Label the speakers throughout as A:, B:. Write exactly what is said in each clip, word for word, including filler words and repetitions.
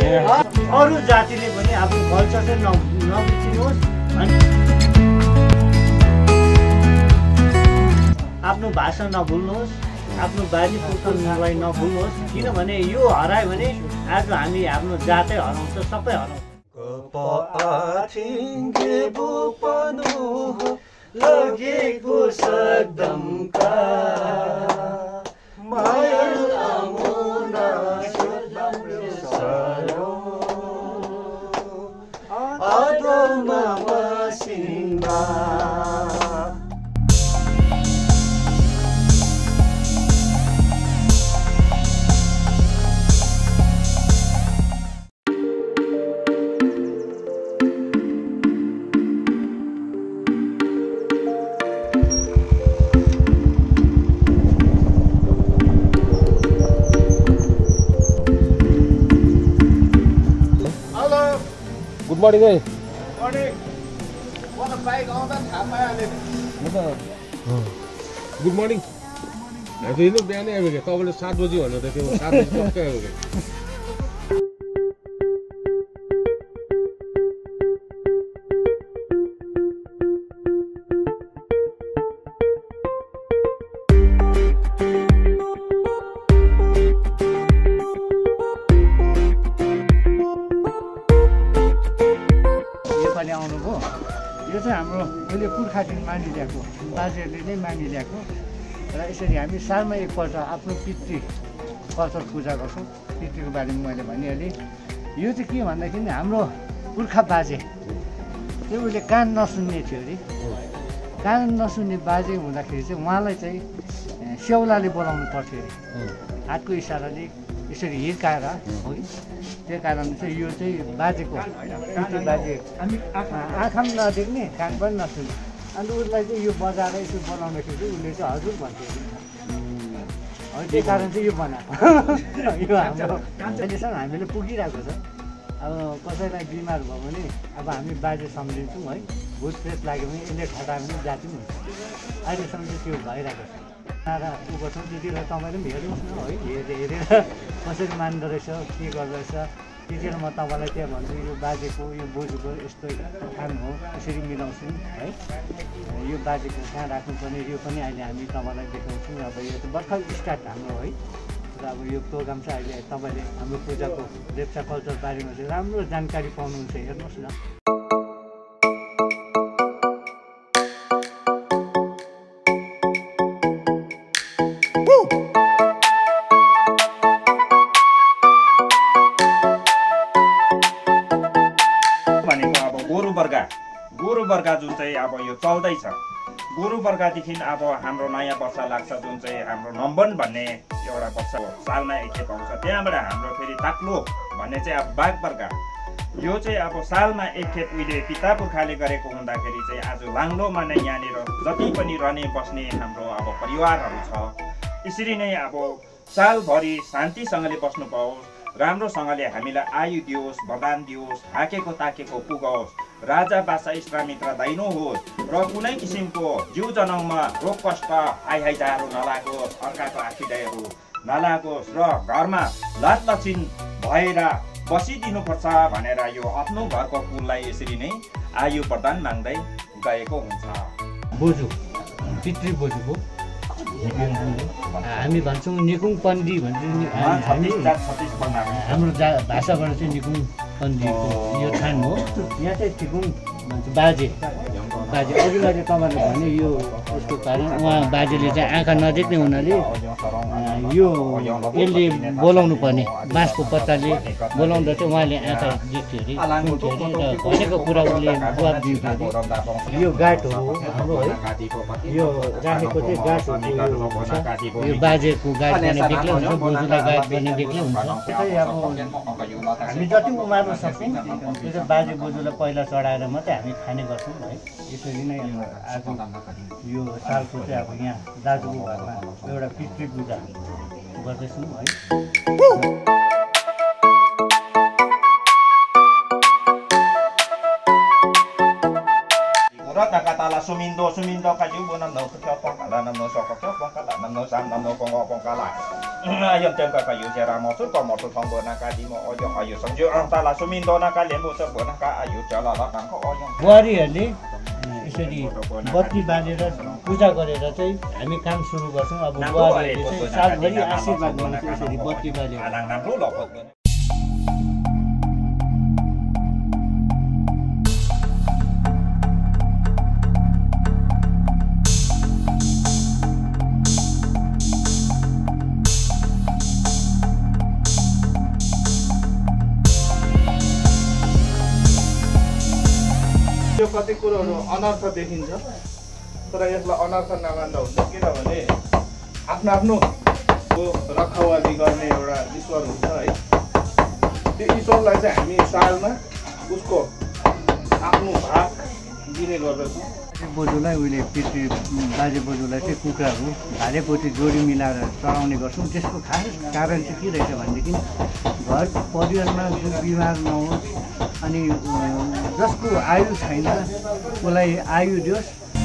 A: अरू जातिले पनि आफ्नो कल्चर चाहिँ न नबिर्सिनुहोस् अनि आफ्नो भाषा नभुल्नुहोस्, आफ्नो बाजे पुर्खालाई नभुल्नुहोस्, किनभने यो हरायो भने आज हामी आफ्नो जातै हराउँछ, सबै हराउँछ। लगेको सदमका माया आमुना सरो आदोमा बसिन्दा
B: गुड मर्निङ है। Good morning. हेर्नु बिहानै आइपुग्यो क्या, तपाईँले सात बजी भन्नु त त्यो सात बजी टक्कै आइपुग्यो।
A: आउनुभयो, यो चाहिँ हाम्रो अहिले पुर्खादेखि मानिल्याएको, बाजेहरूले नै मानिल्याएको र यसरी हामी सालमा एकपल्ट आफ्नो पितृ कल्चर पूजा गर्छौँ। पितृको बारेमा मैले भनिहालेँ। यो चाहिँ के भन्दाखेरि हाम्रो पुर्खा बाजे त्यो उसले कान नसुन्ने थियो अरे। कान नसुन्ने बाजे हुँदाखेरि चाहिँ उहाँलाई चाहिँ स्याउलाले बोलाउनु पर्थ्यो अरे, हातको इसाराले यसरी हिर्काएर है। त्यो कारण चाहिँ यो चाहिँ बाजेको पितृ बाजे आँखा पनि नदेख्ने, कान पनि नसुन्ने, अन्त उसलाई चाहिँ यो बजाएर यसो बनाउँदाखेरि चाहिँ उसले चाहिँ हजुर भन्थ्यो है। त्यही कारण चाहिँ यो बनाएको यो हाम्रो अहिलेसम्म हामीले पुगिरहेको छ। अब कसैलाई बिमार भयो भने अब हामी बाजे सम्झिन्छौँ है, भुत प्रेत लाग्यो भने यसले ठटायो भने जाति पनि हुन्छ। अहिलेसम्म चाहिँ त्यो भइरहेको छ। र उ गर्छौँ त्यति बेला तपाईँले पनि हेर्नुहोस् न है, हेरेर हेरेर कसरी मान्दो रहेछ, के गर्दो रहेछ, त्यति बेला म तपाईँलाई त्यहाँ भन्छु यो बाजेको यो बोजूको यस्तो काम हो, यसरी मिलाउँछु है। यो बाजेको कहाँ राख्नुपर्ने यो पनि अहिले हामी तपाईँलाई देखाउँछौँ। अब यो चाहिँ भर्खर स्टार्ट हाम्रो है। र अब यो प्रोग्राम चाहिँ अहिले तपाईँले हाम्रो पूजाको लेप्चा कल्चर बारेमा चाहिँ राम्रो जानकारी पाउनुहुन्छ, हेर्नुहोस् न।
C: गोरु बर्गा जुन चाहिँ अब यो चल्दैछ, गोरु बर्गादेखि अब हाम्रो नयाँ वर्ष लाग्छ जुन चाहिँ हाम्रो नम्बन भन्ने एउटा वर्ष सालमा एकखेप आउँछ। त्यहाँबाट हाम्रो फेरि ताक्लो भन्ने चाहिँ अब बाघ बर्गा, यो चाहिँ अब सालमा एकखेप उहिले पिता पुर्खाले गरेको हुँदाखेरि चाहिँ आज लाङ्लोमा नै यहाँनिर जति पनि रहने बस्ने हाम्रो अब परिवारहरू छ, यसरी नै अब सालभरि शान्तिसँगले बस्नु पाओस्, राम्रोसँगले हामीलाई आयु दियोस्, वरदान दियोस्, थाकेको ताकेको पुगोस्, राजा बासा इष्टमित्र दाइनो होस् र कुनै किसिमको जीव जनाउमा रोग कष्ट आइहाइजाहरू नलागोस्, अर्काको आखिडाइहरू नलागोस् र घरमा लात लक्षिन भएर बसिदिनुपर्छ भनेर यो आफ्नो घरको कुललाई यसरी नै आयु वरदान माग्दै गएको हुन्छ।
A: बोजू पितृ बोजूको हामी भन्छौँ निकुङ पन्डी भन्छ। हाम्रो जा भाषाबाट चाहिँ निकुङ पन्डीको यो थान हो। यहाँ चाहिँ ठिकुङ भन्छ बाजे बाजे अघि मैले तपाईँले भने यो उसको कारण उहाँ बाजेले चाहिँ आँखा नदेख्ने हुनाले यो यसले बोलाउनु पर्ने बाँसको पत्ताले बोलाउँदा चाहिँ उहाँले आँखा देख्थ्यो अरे, सुन्थ्यो अरे र भनेको कुरा उसले जवाब दिन्थ्यो अरे। यो गाँठहरू हो हाम्रो है, यो राखेको चाहिँ गाँठहरू यो बाजेको गाँठ गर्ने बेग्लै हुन्छ, बोजूलाई गाँठ गर्ने बेग्लै हुन्छ। त्यही अब हामी जति उमार्न सक्छौँ त्यो चाहिँ बाजे बोजूलाई पहिला चढाएर मात्रै हामी खाने गर्छौँ है। यसरी नै आज यो सालको चाहिँ अब यहाँ दाजुको घरमा एउटा पितृ पूजा गर्दैछौँ है।
C: Katalah sumindo sumindo kayu bonam no kau pangkalan no sokok kau pangkalan no sam no kau pangkalan ayam temka kayu jara motor ko motor thong bona ka di mo oyo ayo sangjo ang tala sumin dona ka lembu तर bona ka ayo jala la kan ko oyo
A: बुहारीहरूले यसरी बत्ती बालेर पूजा गरेर चाहिँ हामी काम सुरु गर्छौँ। अब बुहारीहरूले चाहिँ सालभरि आशीर्वाद माग्छ यसरी बत्ती बालेर।
C: आलाङ राम्रो लपत गर्ने
D: यो कति कुरोहरू अनर्थ देखिन्छ तर यसलाई अनर्थ नमान्दा हुन्छ किनभने आफ्नो आफ्नो रखवाली गर्ने एउटा ईश्वर हुन्छ है त्यो ईश्वरलाई चाहिँ हामी सालमा उसको आफ्नो भाग दिने गर्दछौँ।
A: बोजूलाई उहिले पितृ बाजे बोजूलाई चाहिँ कुखुराहरू भालेपोती जोडी मिलाएर चढाउने गर्छौँ। त्यसको खास कारण चाहिँ के रहेछ भनेदेखि घर परिवारमा जो बिमार नहोस् अनि जसको आयु छैन उसलाई आयु दियोस्।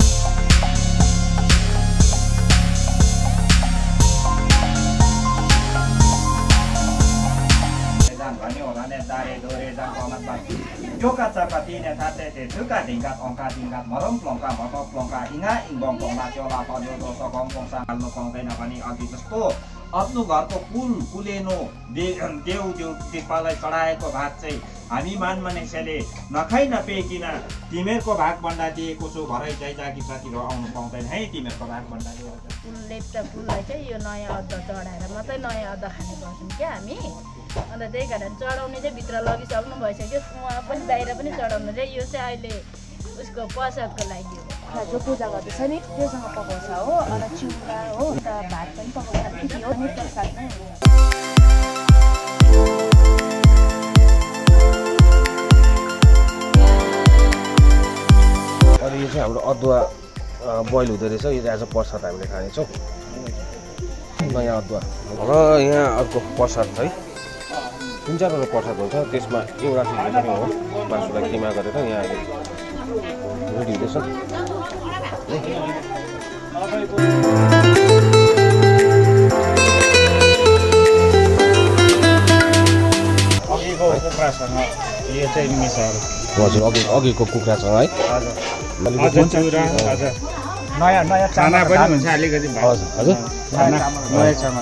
C: Joka capati ne tate te suka tingkat ongka tingkat morong plongka moto plongka inga ingbong plongka chola tonyo doso gong gong sangal no kong tena pani adi testo आफ्नो घरको कुल कुलेनो देव देउ दिपालाई चढाएको भाग चाहिँ हामी मान मानिसले नखाइ नपेकिन तिमीहरूको भाग भन्दा दिएको छु भरै जाइ जागिरतिर आउनु पाउँदैन है तिमीहरूको भाग भन्दा
E: फुल लेप्चा फुललाई चाहिँ यो नयाँ अदुवा चढाएर मात्रै नयाँ अदुवा खाने गर्छौँ क्या हामी। अन्त त्यही कारण चढाउने चाहिँ भित्र लगिसक्नु भइसक्यो उहाँ पनि बाहिर पनि चढाउनु चाहिँ यो चाहिँ अहिले उसको प्रसादको लागि हो।
F: जो पूजा गर्दैछ नि त्योसँग पकाउँछ हो अन्त चिउरा हो अन्त भात पनि पकाउँछ त्यति हो नि प्रसाद नै हो।
B: अनि यो चाहिँ हाम्रो अदुवा बोइल हुँदो रहेछ। यो चाहिँ आज प्रसाद हामीले खानेछौँ नयाँ अदुवा र यहाँ अर्को प्रसाद है तिन चारवटा प्रसाद हुन्छ त्यसमा एउटा चाहिँ पनि हो मासुलाई किमा गरेर यहाँ अहिले रेडी हुँदैछ।
C: अघिको कुखुरासँग यो चाहिँ मिसाएर
B: हजुर अघि अघिको कुखुरा छ है
C: नयाँ नयाँ चाना पनि हुन्छ अलिकति
B: हजुर हजुर
C: नयाँ चाना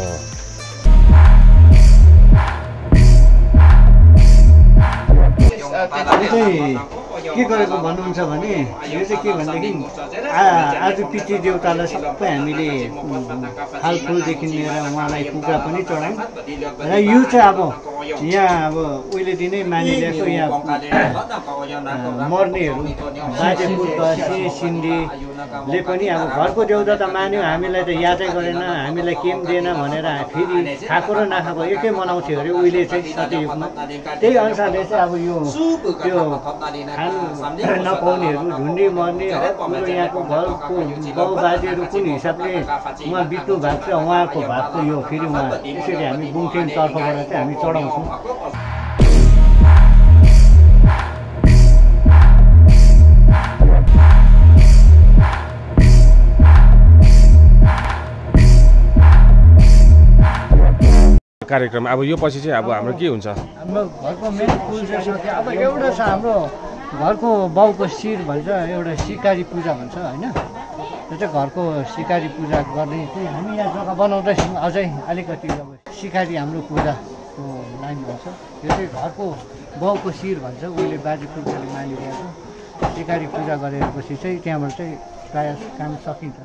A: के गरेको भन्नुहुन्छ भने यो चाहिँ के भनेदेखि आज पितृ देवतालाई सबै हामीले फलफुलदेखि लिएर उहाँलाई कुखुरा पनि चढायौँ र यो चाहिँ अब यहाँ अब उहिलेदेखि नै मानिलिएको यहाँ मर्नेहरू बाजे पुर्खा सिए सिन्धीले पनि अब घरको देउता त मान्यो हामीलाई त यादै गरेन हामीलाई केही पनि दिएन भनेर फेरि खाएको र नखाएको एकै मनाउँथ्यो अरे उहिले चाहिँ सत्ययुगमा। त्यही अनुसारले चाहिँ अब यो त्यो खानु नपाउनेहरू झुन्डी मर्ने हर कुरो यहाँको घरको बाउ बाजेहरू कुन हिसाबले उहाँ बित्नु भएको छ उहाँको भागको यो फेरि उहाँ यसरी हामी बुङटेङ तर्फबाट चाहिँ हामी चढाउँछौँ।
B: कार्यक्रम अब यो पछि चाहिँ अब हाम्रो के हुन्छ
A: हाम्रो घरको मेन पुल चाहिँ छ अब एउटा छ हाम्रो घरको बाउको शिर भन्छ एउटा सिकारी पूजा भन्छ होइन त्यो चाहिँ घरको सिकारी पूजा गर्ने चाहिँ हामी यहाँ जग्गा बनाउँदैछौँ अझै अलिकति अब सिकारी हाम्रो पूजाको लाइन भन्छ त्यो चाहिँ घरको बाउको शिर भन्छ उहिले बाजे पुर्खाले मानिरहेको सिकारी पूजा गरेपछि चाहिँ त्यहाँबाट चाहिँ प्रायः काम सकिन्छ।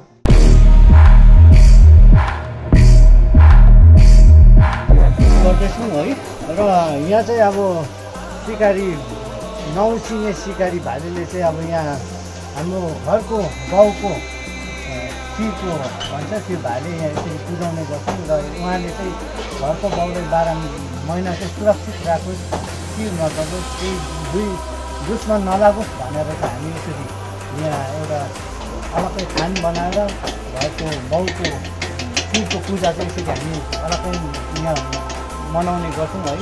A: गर्दैछौँ है र यहाँ चाहिँ अब सिकारी नौ सिङे सिकारी भालेले चाहिँ अब यहाँ हाम्रो घरको बाउको शिरको भन्छ त्यो भाले यहाँ यसरी पुजाउने गर्छौँ र उहाँले चाहिँ घरको बाउले बाह्र महिना चाहिँ सुरक्षित राखोस् शिर नगरोस् केही दुई दुश्मन नलागोस् भनेर चाहिँ हामी यसरी यहाँ एउटा अलग्गै खान बनाएर घरको बाउको शिरको पूजा चाहिँ यसरी हामी अलग्गै यहाँ मनाउने गर्छौँ है।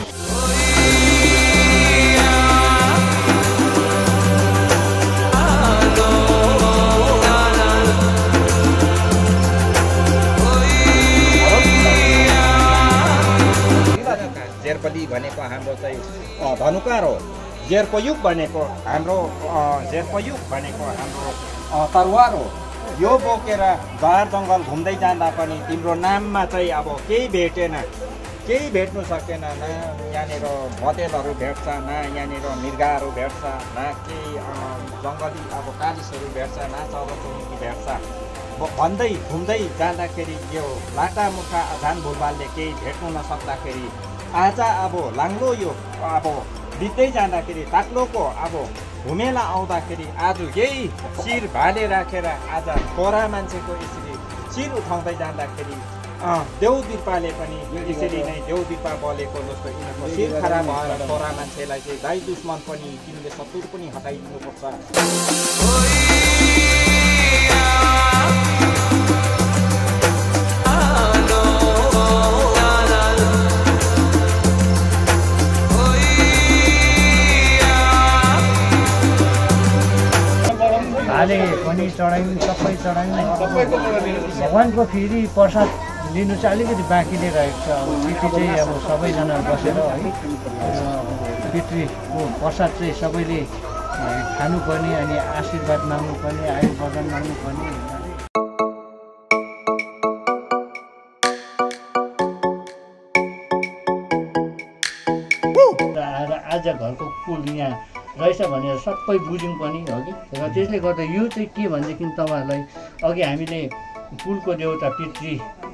C: हाम्रो चाहिँ धनुकाँड हो। जेर्पयुग भनेको हाम्रो जेर्पयुग भनेको हाम्रो तरवार हो। यो बोकेर जहार जङ्गल घुम्दै जाँदा पनि तिम्रो नाममा चाहिँ अब केही भेटेन, केही भेट्नु सकेन। न यहाँनिर भतेलहरू भेट्छ, न यहाँनिर मृगहरू भेट्छ, न केही जङ्गली अब कालिसहरू भेट्छ, न चराचुरुङ्गी भेट्छ भन्दै घुम्दै जाँदाखेरि यो लाटामुखा अजान भुलबालले केही भेट्नु नसक्दाखेरि आज अब लाग्लो यो अब बित्दै जाँदाखेरि ताक्लोको अब घुमेला आउँदाखेरि आज यही शिर भाले राखेर आज छोरा मान्छेको यसरी शिर उठाउँदै जाँदाखेरि देउ बिर्पाले पनि यसरी नै देउ बिर्पा बलेको जस्तो यिनीहरूको शिर खराब भएर छोरा मान्छेलाई चाहिँ दाइ दुश्मन पनि तिमीले शत्रु पनि हटाइदिनुपर्छ।
A: भाले पनि चढायौँ, सबै चढायौँ। भगवान्को फेरि प्रसाद लिनु चाहिँ अलिकति बाँकी नै रहेको छ। अब पितृ चाहिँ अब सबैजना बसेर है पितृको प्रसाद चाहिँ सबैले खानुपर्ने अनि आशीर्वाद माग्नुपर्ने, आयुर्वर्धन माग्नुपर्ने। आज घरको कुल यहाँ रहेछ भनेर सबै बुझ्यौँ पनि हो कि। र त्यसले गर्दा यो चाहिँ के भनेदेखि तपाईँहरूलाई अघि हामीले कुलको देउता पितृ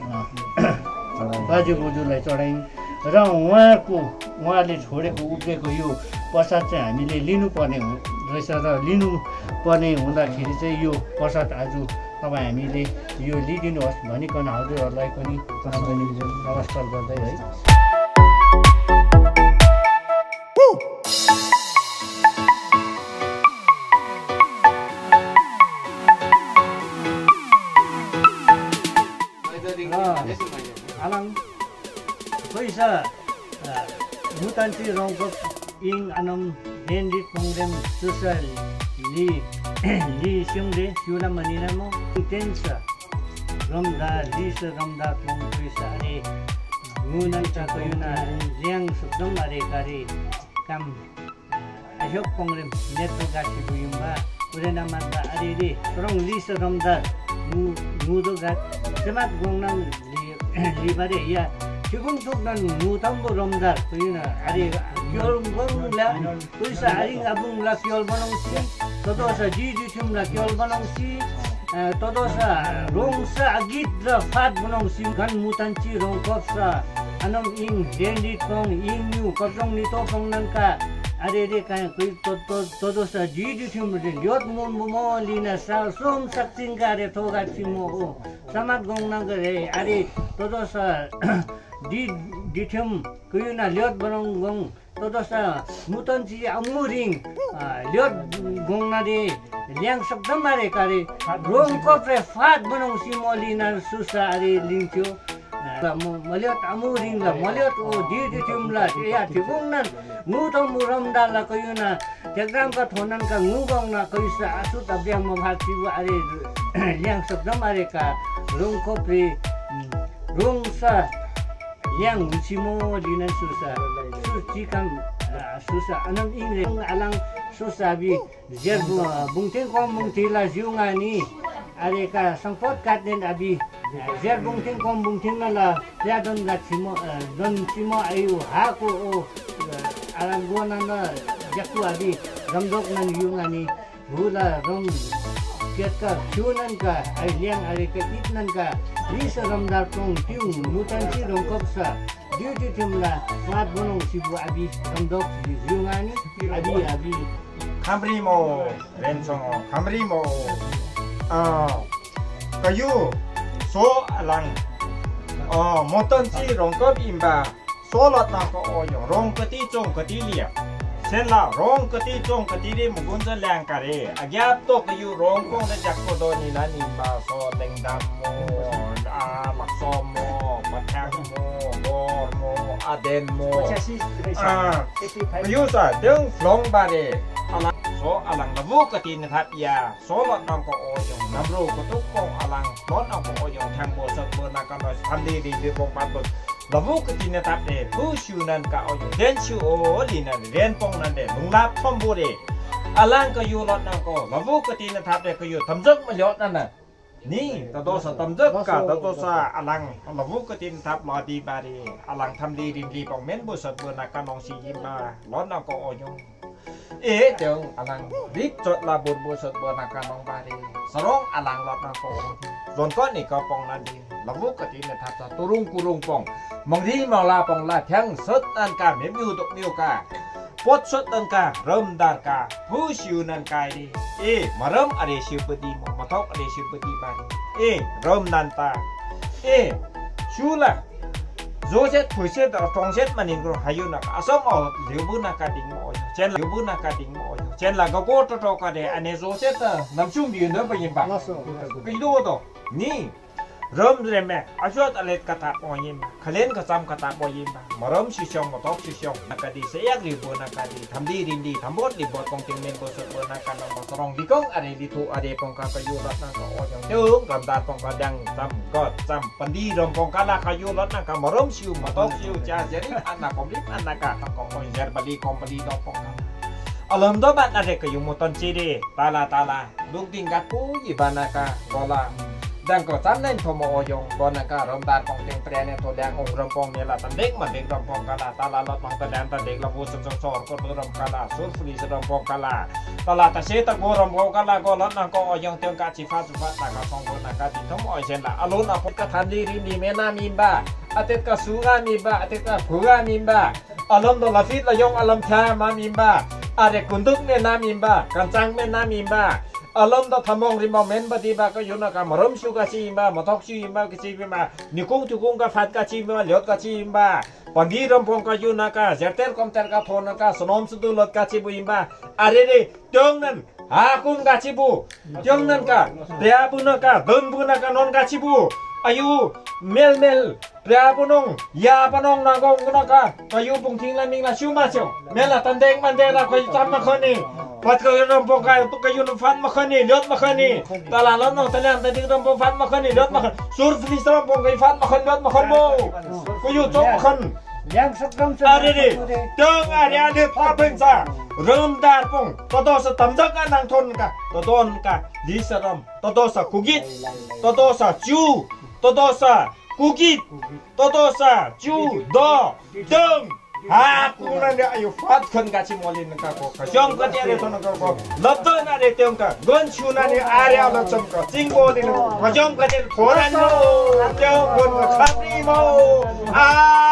A: बाजे बोजूलाई चढायौँ र उहाँको उहाँले छोडेको उब्रेको यो प्रसाद चाहिँ हामीले लिनुपर्ने रहेछ र लिनुपर्ने हुँदाखेरि चाहिँ यो प्रसाद आज तपाईँ हामीले यो लिइदिनुहोस् भनिकन हजुरहरूलाई पनि नमस्कार गर्दै है। Alang Kuisa Mutanti Rongkop Ing Anam Hendit Kongrem Susal Li Li Syungde Yula Maninamo Tensa Ramda Lisa Ramda Kong Kuisa Are Ngunan Chakayuna Liang Subdom Are Kare Kam Ayok Kongrem Neto Gachi Buyumba Urena Manda Are Re Rong Lisa Ramda Nudo Gat Semat Gongnang Libare ya Kibung Tuknan Mutambo Ramdar Kuyuna Ari Kyol Gongla Kuisa Ari Abung La Kyol Banongsi Todosa Jiji Tum La Kyol Banongsi Todosa Rongsa Agit La Fat Banongsi Gan Mutanci Rongkopsa Anam Ing Dendi Kong Ing Yu Kopsong Nito Kong Nanka Ari Re Kaya Kuy Todosa Jiji Tum Yot Mon Bumo Lina Sa Som Saksin Kare Toga Simo Samat Gongnang Kare Ari Todosa Di Ditum Kuyuna Liot Barong Gong Todosa Mutanci Amuring Liot Gongnade Liang Sabdamare Kare Rong Kopre Fat Barong Simolina Susa Ari Linkyo Maliot Amuring La Maliot O Di Ditum La Ya Tibungnan Mutong Muramda La Kuyuna Jagram Ka Thonan Ka Ngugong Na Kuysa Asut Abyang Mamhati Ari Liang Sabdamare Ka Rong Kopre Rong Sa Liang Uchimo Linan Susa Sucikam Susa Anam Ingre Alang Susa Bi Jer Bungting Kom Bungtila Ziungani Areka Sangpot Katnen Abi Jer Bungting Kom Bungting La Jadon Gatimo Don Simo Ayu Hako O Alang Guanana Jaku Abi Ramdok Nan Yungani Hula Rom Ketka Kyunan Ka Liang Areka Kitnan Ka Lisa Ramdar Tong Tiung Mutanci Rongkopsa Duty Timla Fat Bonong Sibu Abi Ramdok Yungani Abi Abi
C: Kamrimo Rensongo Kamrimo Kayu So Alang Mutanci Rongkop Imba Solat Nako Oyong Rongkati Chong Katilia Sela Rong Kati Chong Katiri Mugunza Langkare Agyap to Kayu Rong Kong the Jakodo Nila Nimba So Lengdamo Laksomo Patamo Gormo Adenmo Kayu sa Deng Flong Bare So Alang Nabu Katin Hapia So Lot Nam Ko Oyong Nabro Kutuk Kong Alang Lot Nam Ko Oyong Tambo Sat Burna Kanos Handi Di Bong Patbot labu ketina tapde husunan ka oyo den shu o linan ren pong nan de lunglap thombore alang ka yu lot na ko labu ketina tapde ka yu tamjak malyot na ni tadosa tamjak ka tadosa alang labu ketin tap lodi bari alang thamdi rimli pong men bu sat bu na ka nong si yima lot na ko oyo e teng alang rip chot la bur bu sat bu na ka nong bari sarong alang lot na ko zon ko ni ka pong na di labu ketina tap sa turung kurung pong mangri mala pong la thang sat an ka me miu tok miu ka pot sat an ka ram dar ka hu siu nan kai di e maram are siu pedi mo matok are siu pedi bari e ram nan ta e shula zoset phuset tongset manin gro hayu na asom o libu na ka ding mo chen libu na ka ding mo chen la go to to ka de ane zoset nam chung di na pa yin ba ki do to ni ram reme ashot alet kata poyim khalen kasam kata poyim maram sishong motok sishong nakadi seyak libo nakadi thamdi rindi thambot libot kong tingmen ko sot nakana motorong dikong are ditu are pong ka kayulat na ko ojong tung gamdar pong kadang tam got sam pandi rom pong kala kayulat na ka maram siu motok siu cha jeri anak komplit anak ka kong konjer bali kompli do pong alam do bat na re kayu moton chiri tala tala duk tingkat ku ibana ka bola dan ko tam nen thomo oyong bonaka romdar pong ting prene to dang ong rompong nela tandek mandeng rompong kala tala lot mang tandang tandek la bu song sor ko rom kala sur fuli rompong kala tala ta se ta go rompong kala go lot nang ko oyong teng ka chi fa su fa ta ka song bonaka di thom oi sen la alon a pot ka thandi ri ni mena mimba atet ka sunga mimba atet ka phura mimba alom do lafit la yong alam tha ma mimba are kunduk ne na mimba kancang me na mimba alam da thamong rimong men badi ba ka yuna ka maram shu ka chi ba mathok chi ba ka chi ba nikung tukung ka phat ka chi ba lyot ka chi ba pagi ram pong ka yuna ka jerter kom ter ka thon ka sonom su lot ka chi bu ba are re tong nan ha kum ka chi bu tong nan ka dia bu na ka don bu na ka non ka chi bu ayu mel mel pria punong ya panong na gong na ka kayu pung ting la ning la shu ma chong mel la tandeng mandela ko tam ma khoni pat ko ram pong ka to kayu no fan ma khoni lot ma khoni tala lon no tala ta ding ram pong fan ma khoni lot ma khon sur fli ram pong kai fan ma khon lot ma khon mo ko yu chong ma khon
A: yang sakam sa
C: are re tong are ade pa pen sa ram dar pong to do sa tam jak nang thon ka to don ka di saram to do sa kugit to do sa chu to do sa kugit to do sa chu do dong ha kunan de ayu fat khon ka chi molin ka ko ka jong ka de thon ka ko labdo na de tong ka gon chu na ni are ala cham ka chingbo din ka jong ka de thoran mo jong gon ka khapri mo a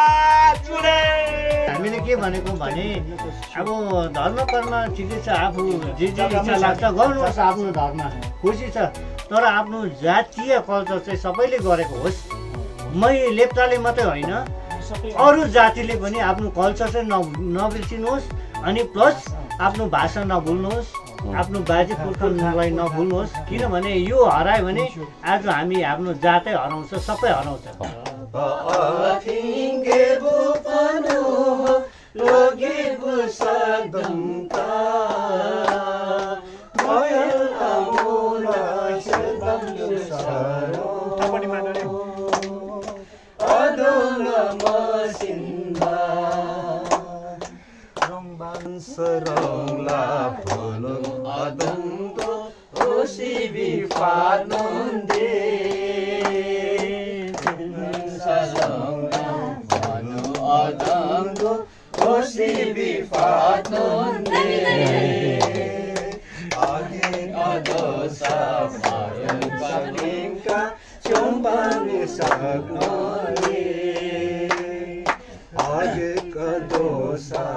C: Chure
A: हामीले के भनेको भने अब धर्म कर्म ठिकै छ आफू जे जे इच्छा लाग्छ गर्नुहोस् आफ्नो धर्म खुसी छ तर आफ्नो जातीय कल्चर चाहिँ सबैले गरेको होस् मै लेप्चाले मात्रै होइन अरू जातिले पनि आफ्नो कल्चर चाहिँ न नबिर्सिनुहोस् अनि प्लस आफ्नो भाषा नभुल्नुहोस् आफ्नो बाजे पुर्खालाई नभुल्नुहोस् किनभने यो हरायो भने आज हामी आफ्नो जातै हराउँछ सबै हराउँछ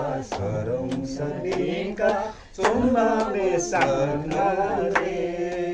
G: Cumba me sanare